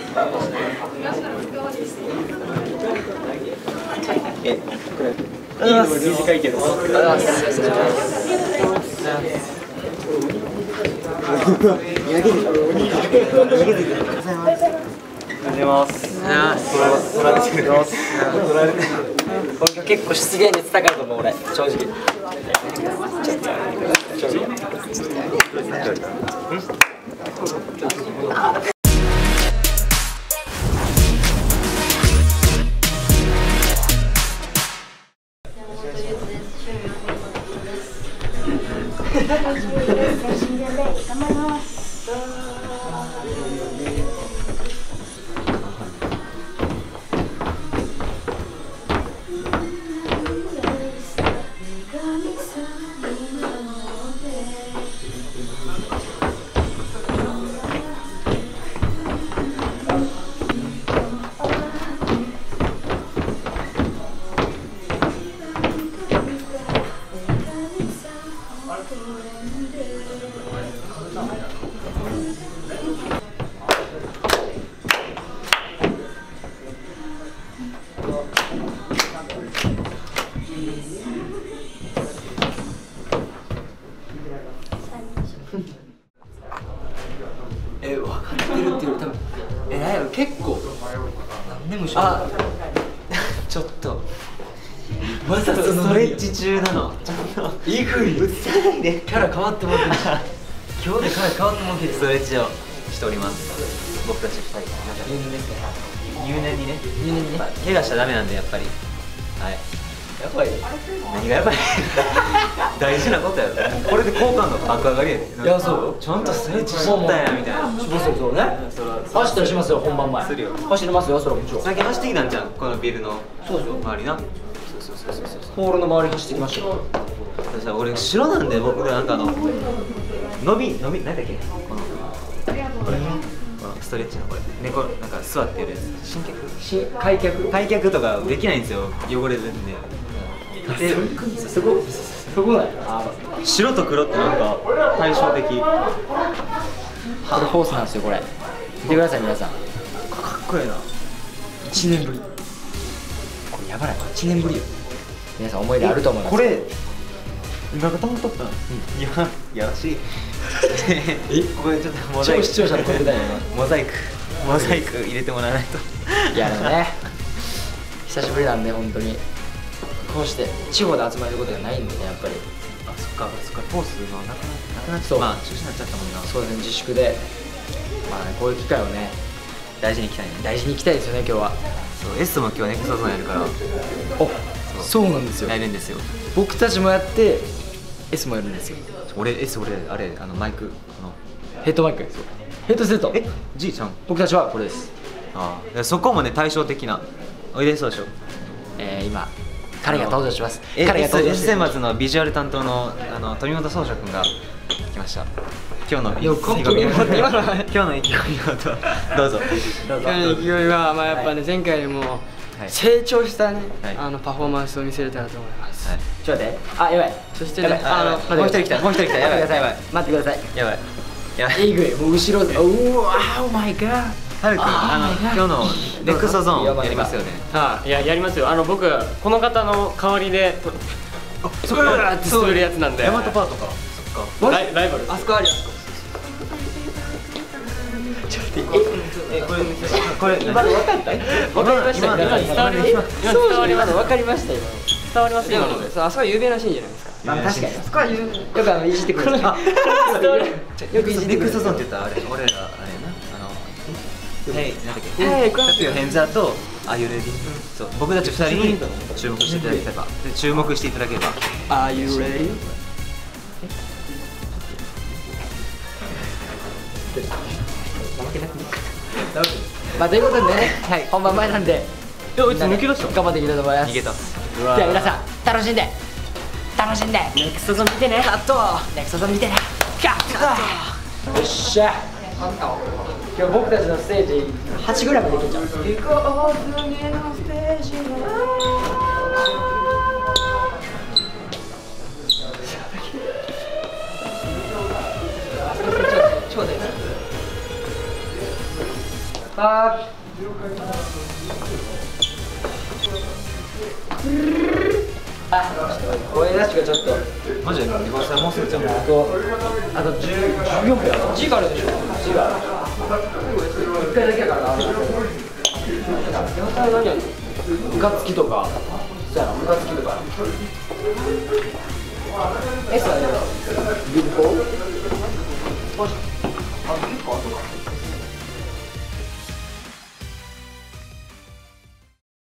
短いけど。 俺結構出現率高いと思う俺正直。分かってるっていうより多分なんやろ結構何でもちょっとまさかストレッチ中なのちょっといいふうに映さないでキャラ変わってもらってる今日でキャラ変わってもらってるストレッチをしております僕たち2人入念ですね入念にね怪我しちゃダメなんでやっぱりはいやばい何がやばい大事なことやろこれで好感度爆上がりやでいやそうちゃんとストレッチしとったやんみたいなそうね走ったりしますよ本番前するよ走りますよそれもちろん最近走ってきたんじゃんこのビルの周りなホールの周り走ってきましたよ俺後ろなんで僕でなんか伸び何だっけこれストレッチのこれ猫なんか座ってるやつ開脚とかできないんですよ汚れるんでそこだよ白と黒ってなんか対照的これホースなんですよこれ見てください皆さんかっこいいな1年ぶりこれやばない1年ぶりよ皆さん思い出あると思いますこれ今がたまっとったやらしいこれちょっとモザイク超視聴者の声だよモザイク入れてもらわないといやでもね久しぶりなんで本当にこうして地方で集まれることがないんでねやっぱりそっかコースがなくなっちゃったまあ中止になっちゃったもんなそうですね自粛でまあこういう機会をね大事にいきたいですよね今日はそう S も今日ネクストゾーンやるからそうなんですよやるんですよ僕たちもやって S もやるんですよ俺あれマイクヘッドマイクヘッドセットG ちゃん僕たちはこれですそこもね対照的なおいでそうでしょ今彼が登場します。彼が登場して S 選抜のビジュアル担当の富本宗翔君が来ました。今日の意気込みをどうぞ。 今日の意気込みはまあやっぱね前回よりも成長したねパフォーマンスを見せれたらと思います。 ちょっと待って。やばい。そしてねもう一人来た。やばい。待ってください。やばい。いいぐらいもう後ろで。うわー、オーマイガー。はるくん、今日のネクストゾーンやりますよね。 いや、やりますよ。僕この方の代わりでそこから滑るやつなんで。 ヤマトパートか。そっか。 ライバル。 あそこあるよ。これ今の分かった？分かりました。分かりましたよ。 伝わります今ので。 あそこは有名なシーンじゃないですか。確かに。そこはよくいじってくる。よくいじってくる。ネクストゾーンって言ったらあれ俺らあれな。なんだっけヘンザーとAre you ready？そう僕たち2人に注目していただければ注目していただければ Are you ready？ まあということでね本番前なんで抜け出した頑張っていきたいと思います。 逃げた。 では皆さん楽しんでネクストゾーン見てね。カットネクストゾーン見てね。カットよっしゃ今日僕たちのステージ8ぐらいまでいけちゃう。次のステージちょうだい声出しがちょっとマジでリバーサルもうすぐじゃん。 あと14秒字があるでしょ。字が1回だけやからな。野菜何やんの？ムカつきとかそうやな、ムカつきとかさ、ビブコ